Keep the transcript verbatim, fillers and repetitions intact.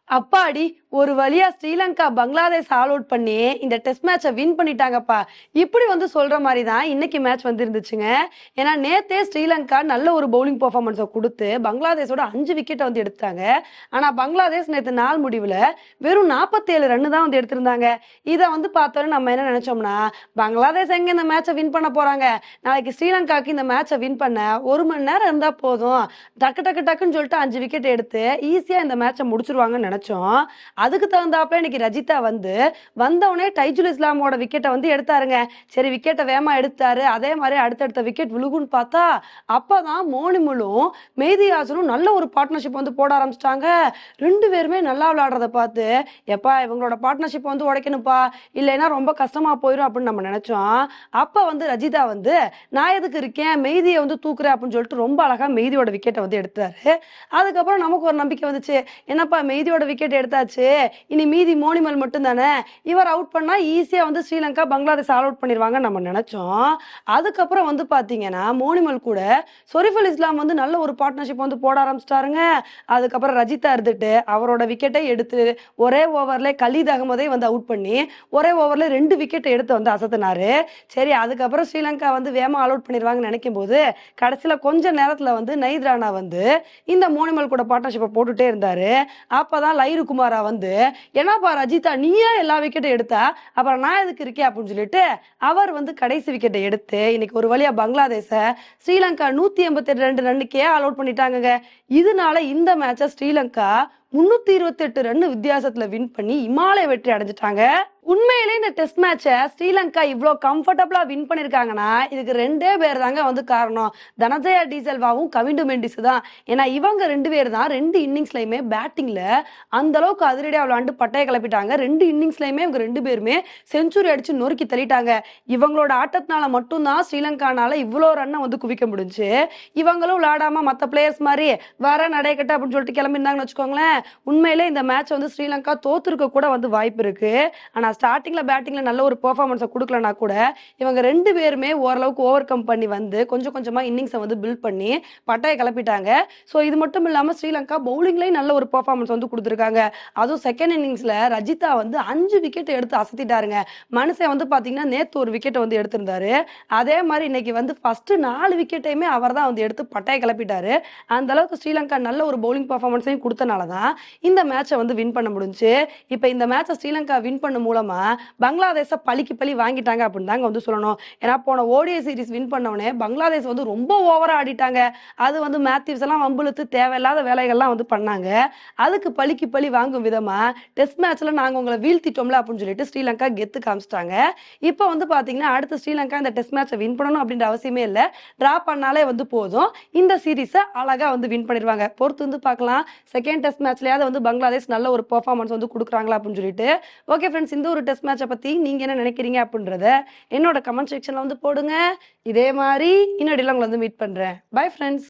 அப்பாடி! ஒரு வழியா ஸ்ரீலங்கா பங்களாதேஷ் ஆல் அவுட் பண்ணி, இந்த டெஸ்ட் மேட்ச வின் பண்ணிட்டாங்கப்பா. இப்படி வந்து சொல்ற மாரி தான் இன்னைக்கு மேட்ச் வந்து இருந்துச்சுங்க. ஏன்னா நேத்தே ஸ்ரீலங்கா நல்ல ஒரு பவுலிங் பெர்ஃபார்மன்ஸ குடுத்து, பங்களாதேஷோட அஞ்சு விக்கெட்ட வந்து எடுத்தாங்க. ஆனா பங்களாதேஷ் நேத்து நாள் முடிவுல வெறும் நாற்பத்தி ஏழு ரன்னு தான் வந்து எடுத்திருந்தாங்க. இத வந்து பார்த்தோனே நம்ம என்ன நெனச்சோம்னா, பங்களாதேஷ் எங்க இந்த மேட்ச வின் பண்ண போறாங்க? நாளைக்கு ஸ்ரீலங்காக்கு இந்த மேட்ச வின் பண்ண ஒரு மணி நேரம் இருந்தா போதும். டக்கு டக்கு டக்குன்னு சொல்லிட்டு அஞ்சு விக்கெட் எடுத்து ஈஸியா இந்த மேட்ச முடிச்சுருவாங்கன்னு நெனச்சோம். அதுக்கு தகுந்தாப்புல இன்னைக்கு ரஜிதா வந்து வந்தவுடனே டைஜுல் இஸ்லாமோட விக்கெட்ட வந்து எடுத்தாருங்க. சரி விக்கெட்ட வேகமா எடுத்தாரு. அதே மாரி அடுத்தடுத்த விக்கெட் விழுகும்ன்னு பார்த்தா, அப்பதான் மோனிமுலும், மெஹ்தி ஹாசனும் நல்ல ஒரு பார்ட்னர்ஷிப் வந்து போட ஆரம்பிச்சுட்டாங்க. ரெண்டு பேருமே நல்லா விளையாடுறத பார்த்து, "எப்பா இவங்களோட பார்ட்னர்ஷிப் வந்து உடைக்கணும்ப்பா. இல்லைன்னா ரொம்ப கஷ்டமா போயிரும்" அப்படின்னு நம்ம நெனச்சோம். அப்ப வந்து ரஜிதா வந்து, "நான் எதுக்கு இருக்கேன்? மெஹ்திய வந்து தூக்குறேன்" அப்படின்னு சொல்லிட்டு ரொம்ப அழகா மெஹ்தியோட விக்கெட்ட வந்து எடுத்தாரு. அதுக்கப்புறம் நமக்கு ஒரு நம்பிக்கை வந்துச்சு. என்னப்பா மெஹ்தியோட விக்கெட் எடுத்தாச்சு. இனி மீதி மோனிமல் மட்டும் தானே. இவர் அவுட் பண்ணா ஈஸியா வந்து ஸ்ரீலங்கா பங்களாதேஷ் ஆல் அவுட் பண்ணிருவாங்கன்னு நம்ம நெனச்சோம். அதுக்கப்புறம் வந்து பாத்தீங்கன்னா, மோனிமல் கூட சொரிஃபுல் இஸ்லாம் வந்து நல்ல ஒரு பார்ட்னர்ஷிப் வந்து போட ஆரம்பிச்சுட்டாருங்க. அதுக்கப்புறம் ரஜிதா இருந்துட்டு அவரோட விக்கெட்டை எடுத்து ஒரே ஓவர்ல கலீத் அகமதே வந்து அவுட் பண்ணி, ஒரே ஓவர்ல ரெண்டு விக்கெட் எடுத்து வந்து அசத்துனாரு. சரி அதுக்கப்புறம் ஸ்ரீலங்கா வந்து வேகமா ஆல் அவுட் பண்ணிருவாங்கன்னு நெனைக்கும்போது, கடைசில கொஞ்ச நேரத்துல வந்து நயித் ராணா வந்து இந்த மோனிமல் கூட பார்ட்னர்ஷிப்ப போட்டுட்டே இருந்தாரு. அப்பதான் லைரு குமாரா வந்து, "என்னப்பா ரஜிதா நீயே எல்லா விக்கெட்டும் எடுத்தா, அப்புறம் நான் எதுக்கு இருக்கேன்?" அப்படின்னு சொல்லிட்டு, அவர் வந்து கடைசி விக்கெட்ட எடுத்து, இன்னைக்கு ஒரு வழியா பங்களாதேஷ ஸ்ரீலங்கா நூத்தி எண்பத்தி ரெண்டு ரன்னுக்கே ஆல் அவுட் பண்ணிட்டாங்கங்க. இதனால இந்த மேட்ச ஸ்ரீலங்கா முன்னூத்தி இருபத்தி எட்டு ரன் வித்தியாசத்துல வின் பண்ணி இமாலய வெற்றி அடைஞ்சுட்டாங்க. உண்மையிலே இந்த டெஸ்ட் மேட்ச ஸ்ரீலங்கா இவ்ளோ கம்ஃபர்டபுளா வின் பண்ணிருக்காங்கன்னா, இதுக்கு ரெண்டே பேர் தாங்க வந்து காரணம். தனஜயா டி சில்வாவும், கவிண்டு மெண்டிஸ் தான். ஏன்னா இவங்க ரெண்டு பேர் தான் ரெண்டு இன்னிங்ஸ்லயுமே பேட்டிங்ல அந்த அளவுக்கு அதிரடியா விளையாண்டு பட்டைய கிளப்பிட்டாங்க. ரெண்டு இன்னிங்ஸ்லயுமே இவங்க ரெண்டு பேருமே செஞ்சுரி அடிச்சு நொறுக்கி தள்ளிட்டாங்க. இவங்களோட ஆட்டத்தினால மட்டும் தான் ஸ்ரீலங்கானால இவ்ளோ ரன்ன வந்து குவிக்க முடிஞ்சுச்சு. இவங்களும் விளையாடாம மத்த பிளேயர்ஸ் மாரி வர நடையக்கட்ட அப்படின்னு சொல்லிட்டு கிளம்பியிருந்தாங்கன்னு வச்சுக்கோங்களேன், உண்மையிலே இந்த மேட்ச் வந்து ஸ்ரீலங்கா தோத்துருக்க கூட வந்து வாய்ப்பு இருக்கு. ஆனா ஸ்டார்டிங்ல பேட்டிங்ல நல்ல ஒரு பெர்ஃபார்மன்ஸ குடுக்கலனா கூட, இவங்க ரெண்டு பேருமே ஓரளவுக்கு ஓவர் கம் பண்ணி வந்து கொஞ்சம் கொஞ்சமா இன்னிங்ஸ வந்து பில்ட் பண்ணி பட்டைய கிளப்பிட்டாங்க. சோ இது மட்டும் இல்லாம ஸ்ரீலங்கா பவுலிங்லயும் நல்ல ஒரு பெர்ஃபார்மன்ஸ் வந்து குடுத்திருக்காங்க. அதுவும் செகண்ட் இன்னிங்ஸ்ல ரஜிதா வந்து அஞ்சு விக்கெட் எடுத்து அசத்திட்டாருங்க. மனுஷன் வந்து பாத்தீங்கன்னா நேத்து ஒரு விக்கெட்ட வந்து எடுத்திருந்தாரு. அதே மாரி இன்னைக்கு வந்து ஃபர்ஸ்ட் நாலு விக்கெட்டையுமே அவர் தான் வந்து எடுத்து பட்டைய கிளப்பிட்டாரு. அந்த அளவுக்கு ஸ்ரீலங்கா நல்ல ஒரு பவுலிங் பெர்ஃபார்மன்ஸையும் குடுத்தனால தான் இந்த மேட்ச வந்து வின் பண்ண முடிஞ்சுச்சு. இப்ப இந்த மேட்ச ஸ்ரீலங்கா வின் பண்ண மூலமா பங்களாதேஷ பழிக்கு பழி வாங்கிட்டாங்க அப்படின்னு தாங்க வந்து சொல்லணும். ஏன்னா போன ஓடிஐ சீரிஸ் வின் பண்ணவுடனே பங்களாதேஷ் வந்து ரொம்ப ஓவரா ஆடிட்டாங்க. அது வந்து மேத்யூஸ் எல்லாம் வம்பிழுத்து தேவையில்லாத வேலைகள்லாம் வந்து பண்ணாங்க. அதுக்கு பழிக்கு பழி வாங்கும் விதமா டெஸ்ட் மேட்ச்ல நாங்க உங்கள வீழ்த்திட்டோம்ல அப்படின்னு சொல்லிட்டு ஸ்ரீலங்கா கெத்து காமிச்சிட்டாங்க. இப்ப வந்து பாத்தீங்கன்னா அடுத்து ஸ்ரீலங்கா இந்த டெஸ்ட் மேட்ச வின் பண்ணணும் அப்படின்ற அவசியமே இல்ல. டிரா பண்ணாலே வந்து போதும். இந்த சீரிஸ அழகா வந்து வின் பண்ணிருவாங்க. பொறுத்து வந்து பார்க்கலாம். செகண்ட் டெஸ்ட் மேட்ச்லயாவது வந்து பங்களாதேஷ் நல்ல ஒரு பெர்ஃபார்மன்ஸ் வந்து குடுக்குறாங்களா அப்படின்னு சொல்லிட்டு. ஓகே ஃப்ரெண்ட்ஸ், இந்த ஒரு டெஸ்ட் மேட்ச பத்தி நீங்க என்ன நினைக்கிறீங்க அப்படின்றத என்னோட கமெண்ட் செக்ஷன்ல வந்து போடுங்க. இதே மாரி இன்னொரு உங்களை வந்து மீட் பண்றேன். Bye friends.